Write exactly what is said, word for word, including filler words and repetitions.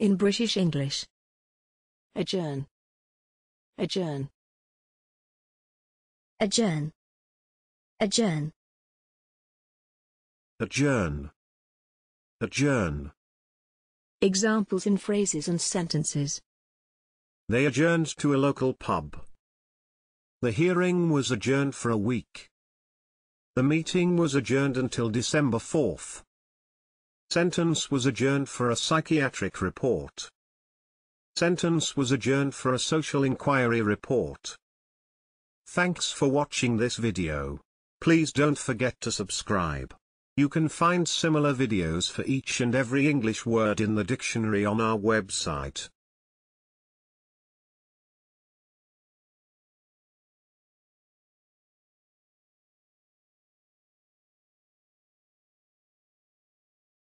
In British English. Adjourn. Adjourn. Adjourn. Adjourn. Adjourn. Adjourn. Examples in phrases and sentences. They adjourned to a local pub. The hearing was adjourned for a week. The meeting was adjourned until December fourth. Sentence was adjourned for a psychiatric report. Sentence was adjourned for a social inquiry report. Thanks for watching this video. Please don't forget to subscribe. You can find similar videos for each and every English word in the dictionary on our website.